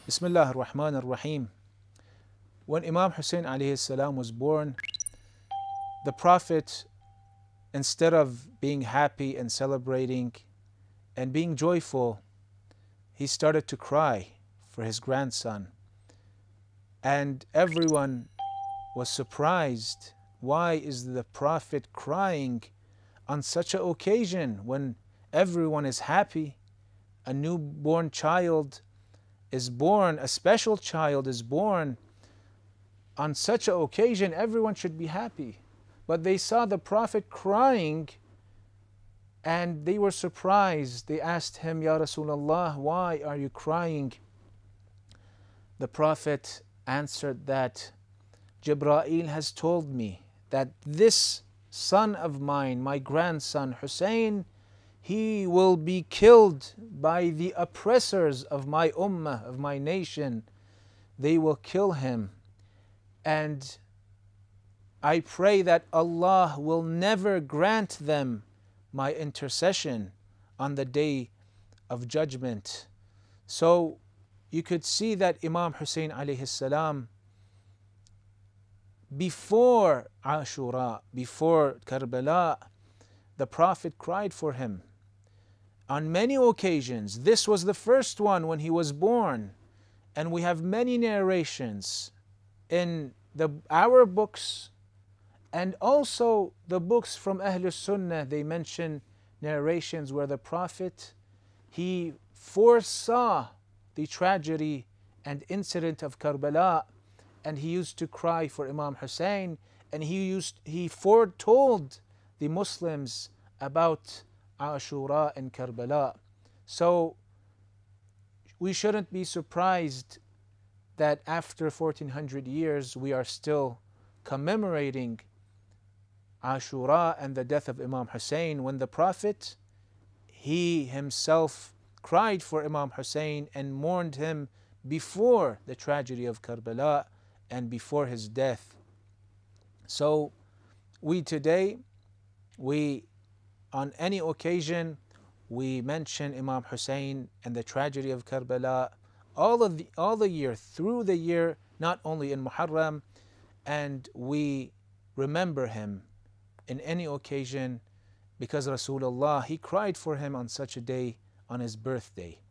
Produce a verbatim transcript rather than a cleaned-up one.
Bismillah ar-Rahman ar-Rahim. When Imam Husain alayhi salam was born, the Prophet, instead of being happy and celebrating and being joyful, he started to cry for his grandson. And everyone was surprised. Why is the Prophet crying on such an occasion when everyone is happy? A newborn child is born, a special child is born. On such an occasion, everyone should be happy. But they saw the Prophet crying and they were surprised. They asked him, Ya Rasulullah, why are you crying? The Prophet answered that Jibreel has told me that this son of mine, my grandson Husain, he will be killed by the oppressors of my Ummah, of my nation. They will kill him. And I pray that Allah will never grant them my intercession on the day of judgment. So you could see that Imam Husain alayhi salam, before Ashura, before Karbala, the Prophet cried for him on many occasions. This was the first one when he was born, and we have many narrations in the our books and also the books from Ahlul Sunnah. They mention narrations where the Prophet, he foresaw the tragedy and incident of Karbala, and he used to cry for Imam Husain, and he used he foretold the Muslims about Ashura and Karbala. So we shouldn't be surprised that after fourteen hundred years we are still commemorating Ashura and the death of Imam Husain, when the Prophet, he himself cried for Imam Husain and mourned him before the tragedy of Karbala and before his death. So we today, we on any occasion, we mention Imam Husain and the tragedy of Karbala all of the all the year, through the year, not only in Muharram, and we remember him in any occasion because Rasulullah, he cried for him on such a day, on his birthday.